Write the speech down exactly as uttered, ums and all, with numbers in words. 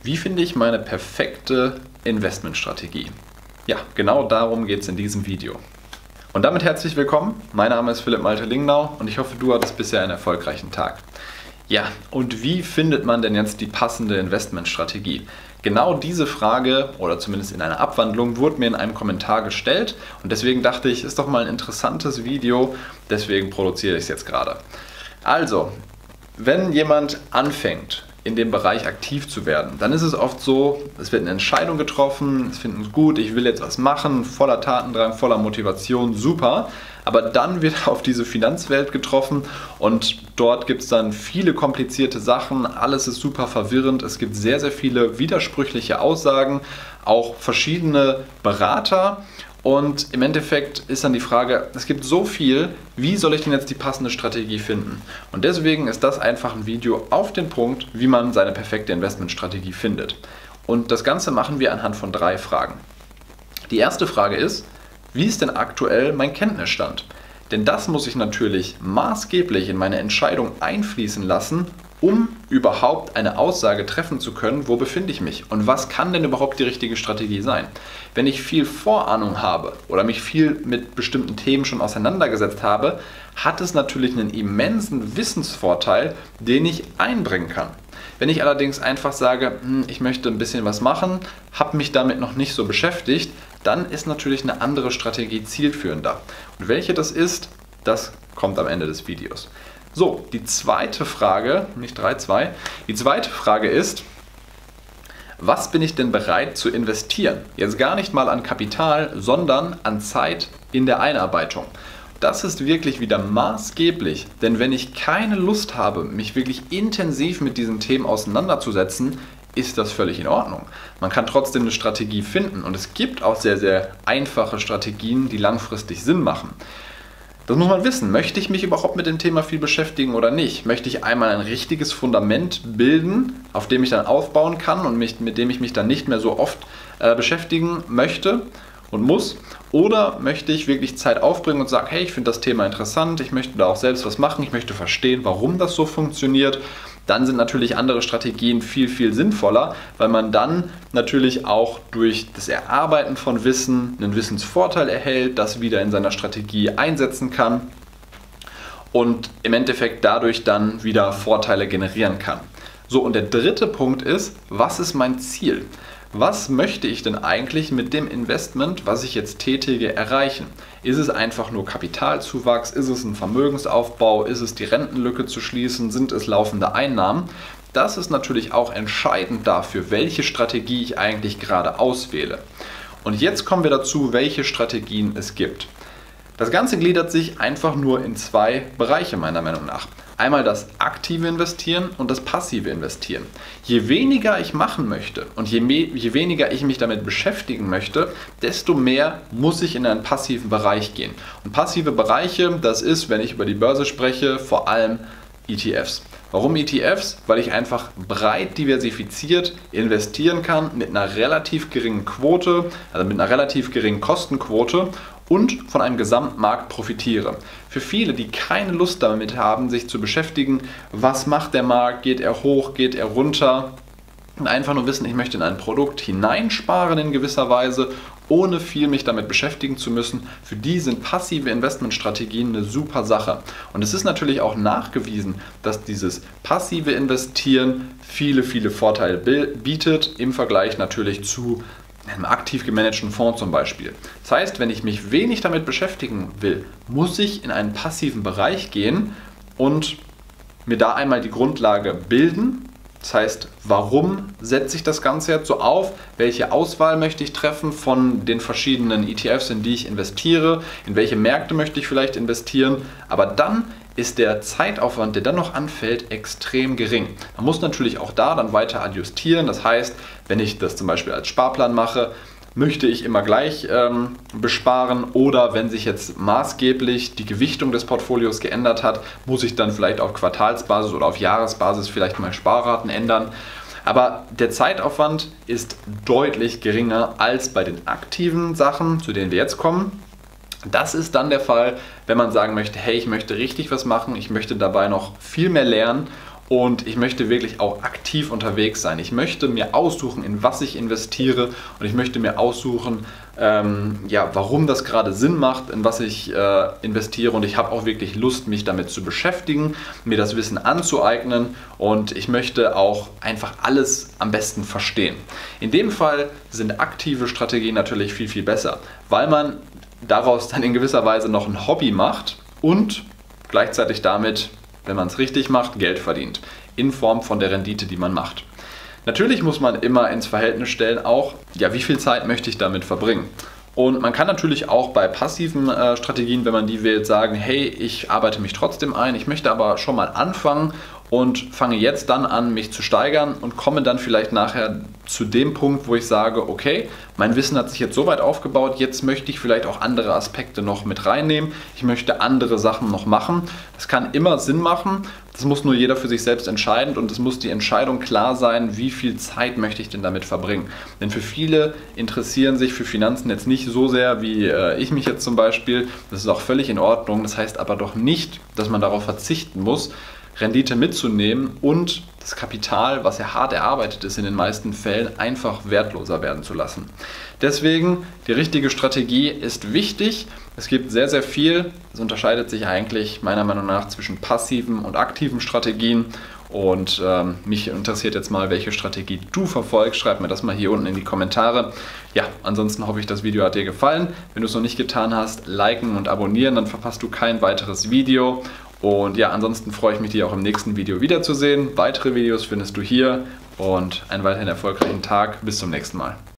Wie finde ich meine perfekte Investmentstrategie? Ja, genau darum geht es in diesem Video. Und damit herzlich willkommen. Mein Name ist Philipp Malte-Lingnau und ich hoffe, du hattest bisher einen erfolgreichen Tag. Ja, und wie findet man denn jetzt die passende Investmentstrategie? Genau diese Frage, oder zumindest in einer Abwandlung, wurde mir in einem Kommentar gestellt und deswegen dachte ich, ist doch mal ein interessantes Video, deswegen produziere ich es jetzt gerade. Also, wenn jemand anfängt, in dem Bereich aktiv zu werden, dann ist es oft so, es wird eine Entscheidung getroffen, es finden es gut, ich will jetzt was machen, voller Tatendrang, voller Motivation, super, aber dann wird auf diese Finanzwelt getroffen und dort gibt es dann viele komplizierte Sachen, alles ist super verwirrend, es gibt sehr, sehr viele widersprüchliche Aussagen, auch verschiedene Berater. Und im Endeffekt ist dann die Frage, es gibt so viel, wie soll ich denn jetzt die passende Strategie finden? Und deswegen ist das einfach ein Video auf den Punkt, wie man seine perfekte Investmentstrategie findet. Und das Ganze machen wir anhand von drei Fragen. Die erste Frage ist, wie ist denn aktuell mein Kenntnisstand? Denn das muss ich natürlich maßgeblich in meine Entscheidung einfließen lassen, um überhaupt eine Aussage treffen zu können, wo befinde ich mich und was kann denn überhaupt die richtige Strategie sein. Wenn ich viel Vorahnung habe oder mich viel mit bestimmten Themen schon auseinandergesetzt habe, hat es natürlich einen immensen Wissensvorteil, den ich einbringen kann. Wenn ich allerdings einfach sage, hm, ich möchte ein bisschen was machen, habe mich damit noch nicht so beschäftigt, dann ist natürlich eine andere Strategie zielführender. Und welche das ist, das kommt am Ende des Videos. So, die zweite Frage, nicht drei, zwei, die zweite Frage ist, was bin ich denn bereit zu investieren? Jetzt gar nicht mal an Kapital, sondern an Zeit in der Einarbeitung. Das ist wirklich wieder maßgeblich, denn wenn ich keine Lust habe, mich wirklich intensiv mit diesen Themen auseinanderzusetzen, ist das völlig in Ordnung. Man kann trotzdem eine Strategie finden und es gibt auch sehr, sehr einfache Strategien, die langfristig Sinn machen. Das muss man wissen. Möchte ich mich überhaupt mit dem Thema viel beschäftigen oder nicht? Möchte ich einmal ein richtiges Fundament bilden, auf dem ich dann aufbauen kann und mich, mit dem ich mich dann nicht mehr so oft äh, beschäftigen möchte und muss? Oder möchte ich wirklich Zeit aufbringen und sagen, hey, ich finde das Thema interessant, ich möchte da auch selbst was machen, ich möchte verstehen, warum das so funktioniert? Dann sind natürlich andere Strategien viel, viel sinnvoller, weil man dann natürlich auch durch das Erarbeiten von Wissen einen Wissensvorteil erhält, das wieder in seiner Strategie einsetzen kann und im Endeffekt dadurch dann wieder Vorteile generieren kann. So, und der dritte Punkt ist, was ist mein Ziel? Was möchte ich denn eigentlich mit dem Investment, was ich jetzt tätige, erreichen? Ist es einfach nur Kapitalzuwachs? Ist es ein Vermögensaufbau? Ist es die Rentenlücke zu schließen? Sind es laufende Einnahmen? Das ist natürlich auch entscheidend dafür, welche Strategie ich eigentlich gerade auswähle. Und jetzt kommen wir dazu, welche Strategien es gibt. Das Ganze gliedert sich einfach nur in zwei Bereiche meiner Meinung nach. Einmal das aktive Investieren und das passive Investieren. Je weniger ich machen möchte und je, mehr, je weniger ich mich damit beschäftigen möchte, desto mehr muss ich in einen passiven Bereich gehen. Und passive Bereiche, das ist, wenn ich über die Börse spreche, vor allem E T Fs. Warum E T Fs? Weil ich einfach breit diversifiziert investieren kann mit einer relativ geringen Quote, also mit einer relativ geringen Kostenquote und von einem Gesamtmarkt profitiere. Für viele, die keine Lust damit haben, sich zu beschäftigen, was macht der Markt, geht er hoch, geht er runter, und einfach nur wissen, ich möchte in ein Produkt hineinsparen in gewisser Weise, ohne viel mich damit beschäftigen zu müssen. Für die sind passive Investmentstrategien eine super Sache. Und es ist natürlich auch nachgewiesen, dass dieses passive Investieren viele, viele Vorteile bietet, im Vergleich natürlich zu einem aktiv gemanagten Fonds zum Beispiel. Das heißt, wenn ich mich wenig damit beschäftigen will, muss ich in einen passiven Bereich gehen und mir da einmal die Grundlage bilden. Das heißt, warum setze ich das Ganze jetzt so auf? Welche Auswahl möchte ich treffen von den verschiedenen E T Fs, in die ich investiere? In welche Märkte möchte ich vielleicht investieren? Aber dann ist der Zeitaufwand, der dann noch anfällt, extrem gering. Man muss natürlich auch da dann weiter adjustieren. Das heißt, wenn ich das zum Beispiel als Sparplan mache, möchte ich immer gleich ähm, besparen oder wenn sich jetzt maßgeblich die Gewichtung des Portfolios geändert hat, muss ich dann vielleicht auf Quartalsbasis oder auf Jahresbasis vielleicht mal Sparraten ändern. Aber der Zeitaufwand ist deutlich geringer als bei den aktiven Sachen, zu denen wir jetzt kommen. Das ist dann der Fall, wenn man sagen möchte, hey, ich möchte richtig was machen, ich möchte dabei noch viel mehr lernen und ich möchte wirklich auch aktiv unterwegs sein. Ich möchte mir aussuchen, in was ich investiere und ich möchte mir aussuchen, ähm, ja, warum das gerade Sinn macht, in was ich äh, investiere, und ich habe auch wirklich Lust, mich damit zu beschäftigen, mir das Wissen anzueignen, und ich möchte auch einfach alles am besten verstehen. In dem Fall sind aktive Strategien natürlich viel, viel besser, weil man daraus dann in gewisser Weise noch ein Hobby macht und gleichzeitig damit, wenn man es richtig macht, Geld verdient, in Form von der Rendite, die man macht. Natürlich muss man immer ins Verhältnis stellen, auch, ja, wie viel Zeit möchte ich damit verbringen? Und man kann natürlich auch bei passiven äh, Strategien, wenn man die wählt, sagen, hey, ich arbeite mich trotzdem ein, ich möchte aber schon mal anfangen und fange jetzt dann an, mich zu steigern und komme dann vielleicht nachher zu dem Punkt, wo ich sage, okay, mein Wissen hat sich jetzt so weit aufgebaut, jetzt möchte ich vielleicht auch andere Aspekte noch mit reinnehmen, ich möchte andere Sachen noch machen. Das kann immer Sinn machen, das muss nur jeder für sich selbst entscheiden, und es muss die Entscheidung klar sein, wie viel Zeit möchte ich denn damit verbringen. Denn für viele interessieren sich für Finanzen jetzt nicht so sehr wie äh, ich mich jetzt zum Beispiel, das ist auch völlig in Ordnung, das heißt aber doch nicht, dass man darauf verzichten muss, Rendite mitzunehmen und das Kapital, was ja hart erarbeitet ist, in den meisten Fällen einfach wertloser werden zu lassen. Deswegen, die richtige Strategie ist wichtig. Es gibt sehr, sehr viel. Es unterscheidet sich eigentlich meiner Meinung nach zwischen passiven und aktiven Strategien. Und ähm, mich interessiert jetzt mal, welche Strategie du verfolgst. Schreib mir das mal hier unten in die Kommentare. Ja, ansonsten hoffe ich, das Video hat dir gefallen. Wenn du es noch nicht getan hast, liken und abonnieren, dann verpasst du kein weiteres Video. Und ja, ansonsten freue ich mich, dich auch im nächsten Video wiederzusehen. Weitere Videos findest du hier, und einen weiterhin erfolgreichen Tag. Bis zum nächsten Mal.